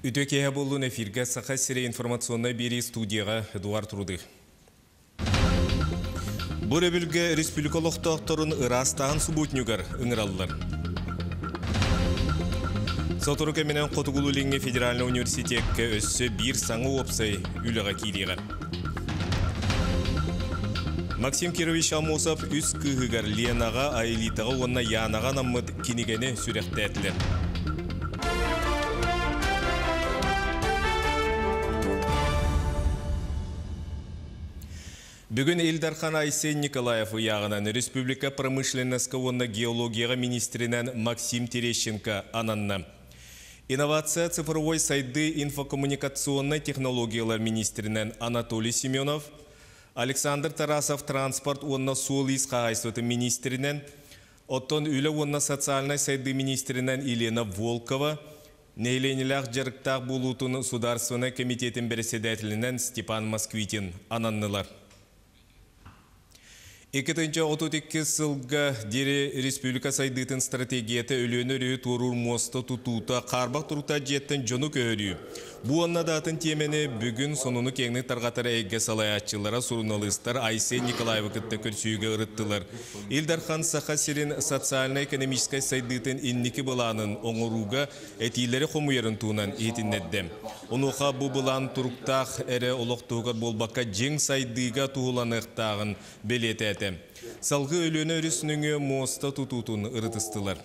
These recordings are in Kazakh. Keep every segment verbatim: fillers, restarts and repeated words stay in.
Үтөкея болуын эфирге сақа сире информационной бери студияға Эдуард Руды. Бұл өбілге республикалықтақтарын ырастаған субботнюгар ыңыралылар. Сотуру кеменен Қотугулулинге федеральный университетке өссі бір саңы опсай үліға кейдеға. Максим Кирович Амосов үс күйігар Ленаға айлитаға онна янаға намыд кенегені сүректі әтілер. Бүгін Эльдархан Айсен Николаев яғынан Республика промышленності онна геологияға министрінен Максим Терещенко ананна. Инновация цифровой сайды инфокоммуникационной технологиялар министрінен Анатолий Семенов, Александр Тарасов транспорт онна солис қағайсоты министрінен, оттон үлі онна социальный сайды министрінен Елена Волкова, Нейленілақ жарықтақ болутын Сударственный комитетін председателінен Степан Москвитин ананнылар. Екетінші отыз екі сылға дере республика сайдытын стратегияты өліні рөй тұрур мосты тұтуыта қарбақ тұрута жеттін жону көрі. Бұ оннадатын темені бүгін сонуны кеңні тарғатары әйге салаятчылара журналистар Айсен Николаева күтті көрсүйге ұрыттылар. Эльдархан Саха сирин социально-экономическай сайдытын инники бұланын оңыруға әтейлері қомуерін туынан етіннедді. Онуға бұ бұлан тұрықтақ әрі олықтығыр болбаққа жең сайдыға туғыланықтағын белеті әті. Салғы өліні өрісінің моста тұтутын ұрытыстылар.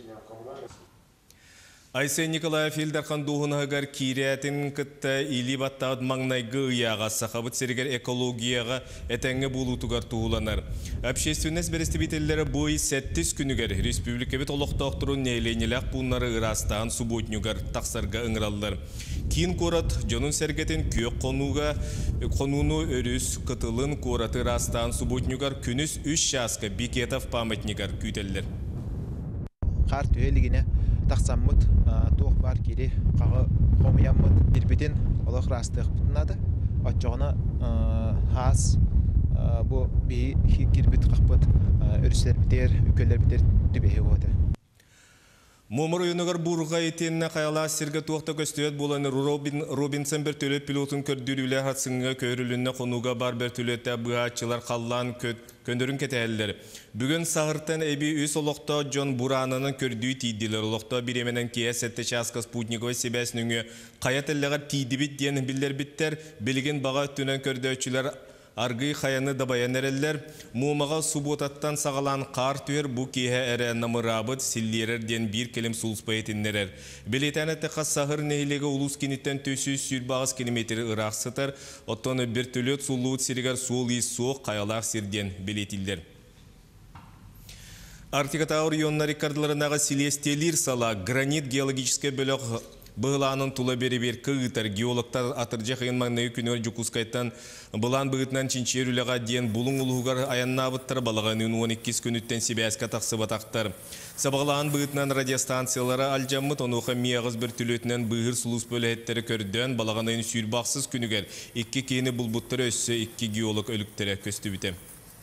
Айсен Николаев Эльдархан Дуғынағығар кириятын күтті или баттағыд маңнайғы ұяға сақабыт сергер экологияға әтәңі болутығар туғыланар. Общественность берестібетелері бойы сәттіз күнігер республика бет олықтақтыру нәйленеләқ бұнлары ұрастаған субботнюгар тақсарға ыңыралылар. Кейін қорат жонын сәргетін күйек қонуға қонуыны өріс қытылын қораты ұрастаған субботнюгар күніс үш шасқа бекетов памятнигар күйтелілер. Қар түйелігіне тақсаммыт тоқ бар кері қағы қомияммыт бірбетін олық растық бұтынады. Отчоғына хас бұл бейі кербіт қақпыт өрістер бітер, үкелер бітер дүбейі өті. Момыр ойынығыр бұрға етеніне қайала сірге тоқта көстөйет боланы Робинсон бір төлет пилотын көрдірілі қатсыңға көрілінне қонуға бар бір төлетті бұғатчылар қаллан көндірін кетәлілер. Бүгін сағырттан әбі өз олықта Джон Буранының көрдүй тейділер. Олықта бір еменен кие сәтті часқа Спутниковы себәсініңі қаят әліғар тейді бит дейін білдер біттер, білген баға өттінен көрдіөчілер аргы қаяны дабаян әрелер, мұмаға субботаттан сағалан қар түйер бұ кейе әрі намырабыт силлерерден бір келім сұлыспайтыннерер. Білетен әтті қас-сағыр нейлегі ұлыс кенеттен төсіз сүйір бағыз километрі ұрақ сытыр, оттаны бір төлет сұлуыт сирігер сол ес соқ қаялақ сирден білетілдер. Арктикатауыр ионна рекордларынаға селестелер сала гранит геологическе бөлік Бұғыланын тұла бері-бер күйітер геологтар атыржа қиын маңнайы күнер жүкускайттан бұлан бұғытынан чинчер үліға дейін бұлың ұлығығар аянна бұттар балағанын он екі күніттен себәсқа тақсы батақтар. Сабағылан бұғытынан радиостанциялары алжаммыт онуға мияғыз бір түлетінен бұғыр сұлыс бөліеттері көрден балағанайын сүйірбақсыз күнігер екі кейіні бұлбұттар өссі екі геолог өліктері көсті біте.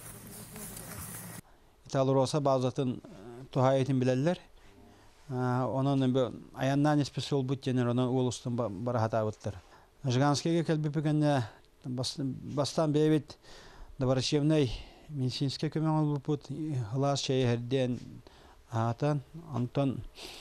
Италыр олса базатын тұға етін білелер. Onun ayandan espesi ol bütçeler onun ulustan barahata avutlar. Жиганскеге келбепегенде бастан бейбит Добрачевной медицинский көмек алып бут хлас шәһәрдән атан Антон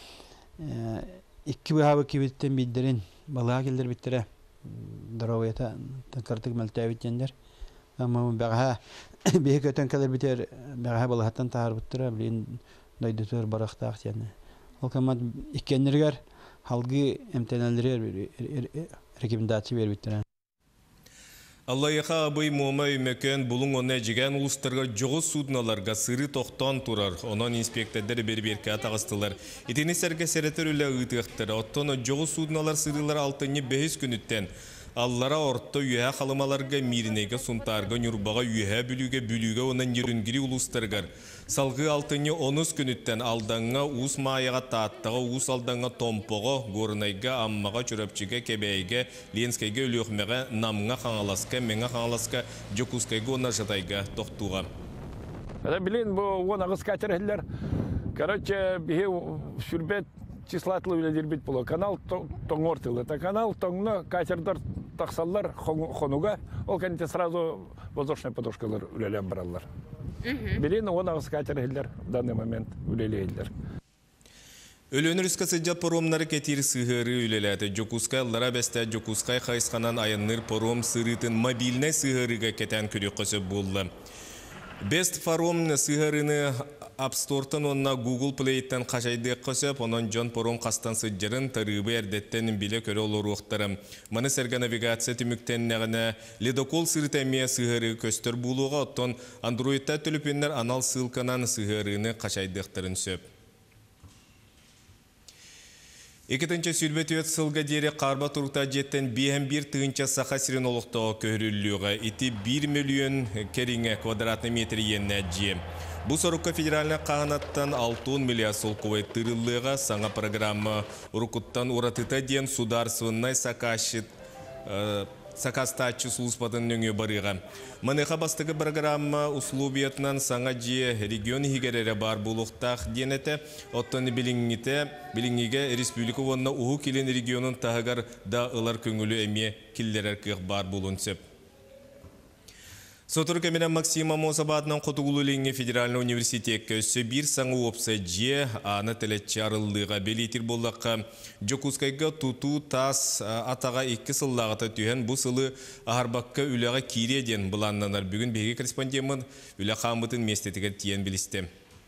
ике баһа кибеттен бидерин бала келдер биттере дровета тәкәртик мәлтәвиттендер. Әмма бәгә бекөтен келер битер бәгә балахтан тар биттер билин дайдытыр барахтак яны. Ол команд иккеннергер халгы эмтенелер рекомендация берип биттер. Аллайха абый мома өмөкөн булуң оны жеген улустарга жогу судналарга сыры тоқтан турар. Онон инспектордер бер-берке атагыстылар. Итини серге серетер үле ыйтыктыр. Оттон жогу судналар сырылар алтыны бес күнүттен. Аллара орто үйе қалымаларға миринеге сунтарға нүрбаға үйе бүліге бүліге онан ерінгірі улустарғар. Салғы алтыны оныз күніттен алдаңға ұс маяға тааттаға ұс алдаңға томпоға, горынайға, аммаға, чүрөпчіге, кебейге, ленскайге өліғмеға, намға қаңаласқа, меңа қаңаласқа, жокускайға онар жатайға тоқтуға. Білін, бұл оңағыз кәтірхілер. Короче, бігі сүрбет числателы үлелер бит було. Канал тоңортылы. Та канал тоңно катердар таксаллар хонуга. Ол кенте сразу воздушная подушкалар үлелен бараллар. Билин он агыс катерхиллер в данный момент үлелейлер. Өлөнөр үскасы поромнары кетир сыгыры үлеләті. Жокускай лара бәсті Жокускай қайысқанан айынныр пором сырытын мобильный сыгырыға кетен көрек қосы болды. Best Forum сыгырыны App Store'тан онна Google Play'тен қашайды қосып, онын Джон Пором қастан сыджырын тарыбы әрдеттен біле көрі олар оқтарым. Маны сәргі навигация түміктен нәғіне ледокол сырытәмия сыгыры көстір бұлуға оттон Android'та төліпенлер анал сылқанан сыгырыны қашайдықтарын сөп. Екетінші сүлбет өт сылға дере қарба тұрықта жеттен бейін бір тығынша сақа сирен олықтағы көріліуға еті бір миллион керіңе квадратный метр енне жем. Бұл сұрыққа федеральны қағанаттан алты миллиард солқывай тұрылыға саңа программа ұрықыттан ұратыта ден сударсывыннай сақашыт Сакастачы сулуспатын нөңе барыға. Маныға бастығы программа услубиятынан саңа жие регион хигерері бар бұлықтақ денеті, оттаны біліңгіте, біліңгіге республика онына ұғы келен регионын тағығар да ұлар көңілі әме келдерер кіқ бар бұлынсып. Сотыр көмінен Максима Мосабадынан Қотуғылы Федеральный университет көсі бір саңы опса же аны тілетші арылдыға белетір болаққа. Жокускайға туту тас атаға екі сыллағыта түйен бұл сылы ағарбаққа үліға киреден бұланнанар. Бүгін беге корреспондемін үлі қамытын местетігер тиен білісті.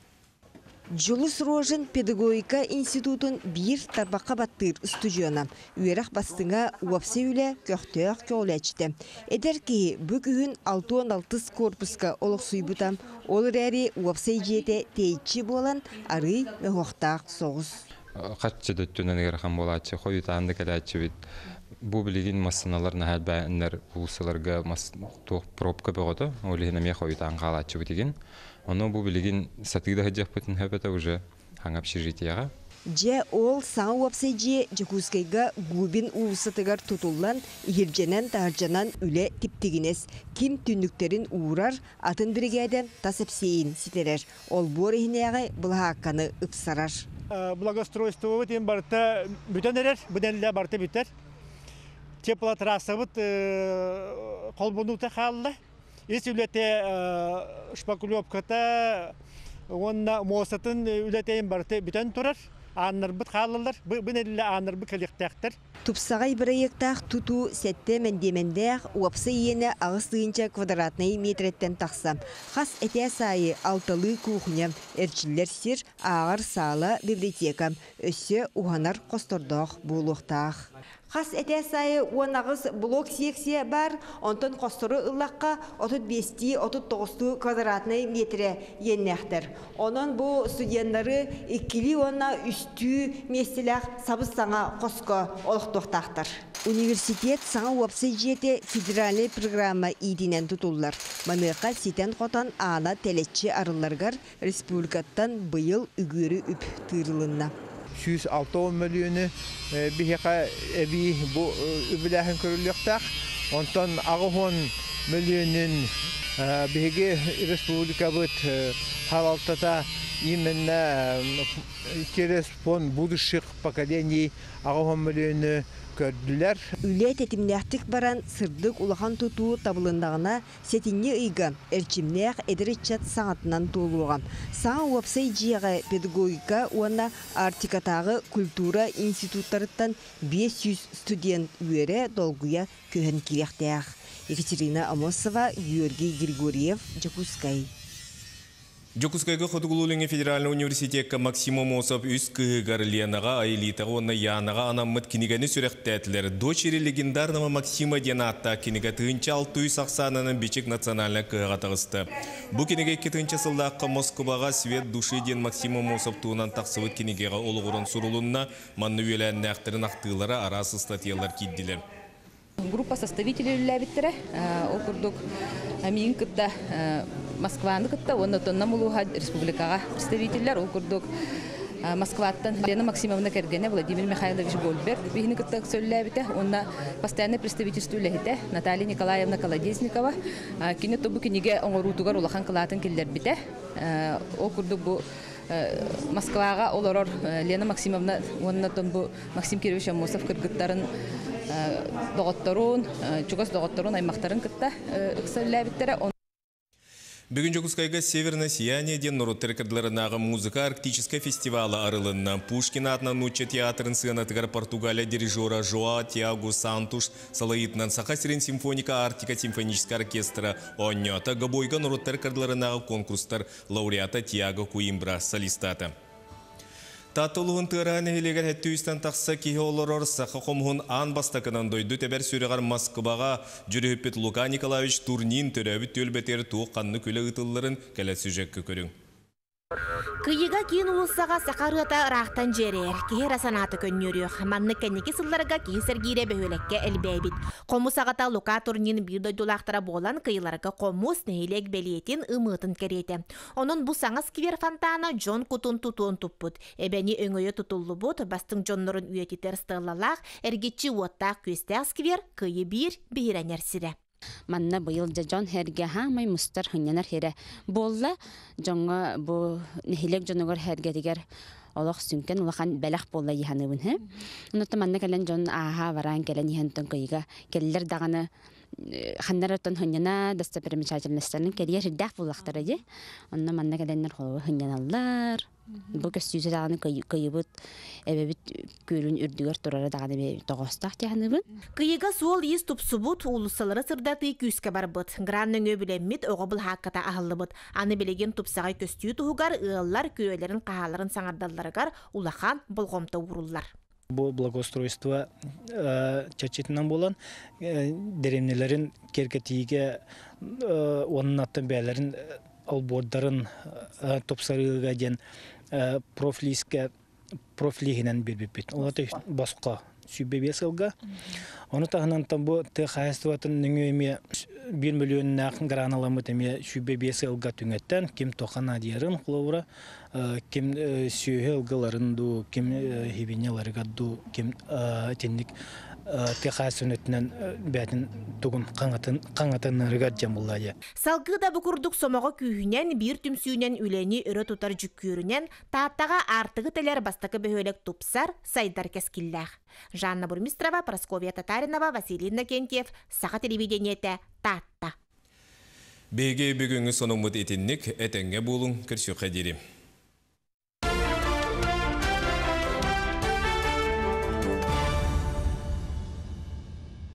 Жулус Рожен педагогика институтын бір тарбаққа баттыр студияна. Үйерақ бастыңа уапсы үлі көқтөк көләчті. Эдер ки бүгін алты он алты корпуска олық сұйбытам, олыр әрі уапсы жете тейчі болан ары өғықтақ соғыз. Қатшы дөттінен егер қам болатшы, қойы тағынды кәләтші бет. Бұл білеген масыналарына әл бәйінлер бұлсыларға пробка бұғыды, олығына ме қойы тағын қалатшы бетеген. Оны бұл білеген сатыда ғадияқ бұтын әбеті уже хаң общежитияға. Же ол саңа уапсай же Жокускайға губин уысытығар тұтылан, ергенен тағыржанан үлі типтігінес. Ким түнніктерін уырар, атын біргеден тасыпсейін ситерер. Ол бор ехінеғай бұл хаққаны ұпсарар. Благоустройство өтен барыта бүтен әрер, бүденлі барыта бүтер. Теплотрасса бұт қолбынуыта қалды. Ес үлете шпакулевката онна мосатын үлетейін барыты бүтен тұрар. Аныр бұт қалылар, бүнелі аныр бұ кәліктәқтір. Тупсағай бірайықтақ тұту сәтті мәндемендәқ уапсы ені ағыстығынша квадратный метреттен тақсам. Қас әте сайы алталы кухня, әрчілер сир ағыр салы библиотекам, өсі уғанар қостордақ болуқтақ. Қас әте сайы уанағыз блок секция бар, онтын қостыры ұллаққа отыз бес отыз тоғыз квадратный метре еннәқтір. Онын бұл студенттары иккілі онна үсті местеләқ сабыз саңа қосқа олықтықтақтыр. Университет саңа уапсы жете федеральный программа идинен тұтулар. Маныға сетен қотан ана тәлетші арыларғар республикаттан бұйыл үгірі үп тырылынна. жүз алты миллионы бихеқа эби бу үбіләхін көріліқтақ. Онтан ағыхон миллионын бихеге республика бұд халалтата именно через фонд будущих поколений ағыхон миллионы көрділер. Үлі тетімнәқтік баран сырдық улахан тұту табылындағына сетінне ұйға әрчімнәқ әдірітчат саңатынан толуған. Саңа уапсай жиға педагогика уанна артикатағы культура институттарыттан бес жүз студент үйері долгуя көхін керектәқ. Екатерина Амосова, Георгий Григорьев, Жокускай. Жокускайга Хотугулулинге Федеральный университетка Максима Мосов үз кыгар ленаға айлитаға онна янаға анаммыт киниганы сүректәтілер. Дочери легендарного Максима Денатта кинига тыынча алты жүз саксананын бичек национальный кыға тағысты. Бұ киниге кетінші сылдаққа Москваға свет души ден Максима Мосов туынан тақсывыт кинигеға олғырын сурулунна манны үйләнні әқтерін ақтығылары арасы статьялар кидділер. Группа составителей ләбиттері, окурдук амин кытта Москваны кытта, онна тонна мулуға республикаға представителер, окурдук Москваттан Лена Максимовна Кергене, Владимир Михайлович Гольберг, бігіні кытта сөйләбіті, онна постоянное представительство ләхіті, Наталья Николаевна Колодезникова, кені тобу кенеге оңырутуғар улахан кылатын келдер біті, окурдук бұ Москвага олорор Лена Максимовна оннотон бу Максим Кирович Амосов кыргыттарын доготторун, чугас доготторун аймактарын кытта ыксыллабиттере. Бүгін Жокускайга «Северное сияние» ден Нороттеркадларынағы музыка арктическая фестиваля арылынна. Пушкин атынан уча театрын сыгынатыгар Португалия дирижера Жоа Тиагу Сантуш салайытнан Сахасирин симфоника Арктика симфоническая оркестра оннята габойга Нороттеркадларынағы конкурстар лауреата Тиаго Куимбра солистата. Татылуын тыраны елегер әттүйістен тақса кейі олар сақы қомғын ан бастақынан дойды тәбәр сүріғар Москваға жүріппет Лука Николаевич турнин түрәбіт төлбетер туық қанны көлі ұтылырын кәлі сүжеккі көрің. Кыйыга кийин улуссага сакарыта рахтан жерер, кихер асанаты көннөрүөх, манны кеннеки сылларга кийсер гире бөһөлекке элбэбит. Комусагата Лука турнин бир дойдулактара болан кыйыларга комус нехилек белиетин ымытын керете. Онун бу саңас кивер фонтана Джон Кутун тутуун туппут. Эбени өңөйө тутуллубут, бастың Джоннорун үйетитер стыллалах, эргичи уоттак көстәс кивер, кыйы бир бейренерсире. Манна быйыл Джон херге хамай мустар хынянар хере. Болла жоңга бу нехилек жоногор херге дигер олох сүнкен улахан белах болла йханыбын he. Унутта манна келен Джон аха варан келен йхантон кыйга келлер даганы ханнараттан хыняна достопримечательностьтарын керьер дах буллактары же. Онна манна келеннер холы хынyaналлар. Бу көстүзө даганы кыйыбыт эбебит көрүн үрдүгөр турары даганы тогостак жаханыбын. Кыйыга суол ис тупсубут улусалары сырдаты күскө барбыт. Гранның өбүлеммит огобул хакката ахыллыбыт. Аны билеген тупсагай көстүү тугар ыаллар күөлерин кааларын саңардалларыгар улахан болгомто уруллар. Бу благоустройство чачетинен болан деремнелерин керкетиге онун аттан бээлерин албордарын топсарыга ден профлиске профлигинен бирбипит. Олаты баска сүйбебесылга. Оны тағынан тамбу тәхайстыватын нүңеме bir milyon nakın granalama temiye sүйбебесылга түңеттен ким тохана диярын кулаура ким сүйелгаларын ду ким хибинеларга ду ким тенник техасынетнен бәтин тугун каңатын каңатынырга жамуллая. Салгыда букурдук сомого күйүнен бир түмсүүнен үлени өрө тутар жүккүрүнен тааттага артыгы телер бастакы бөһөлек тупсар сайдар кескиллах. Жанна Бурмистрова, Прасковья Татаринова, Василий Накентьев, Саха телевидениете Татта. Беге бүгүнгү сонумут этинник этенге булун кирсү кадири.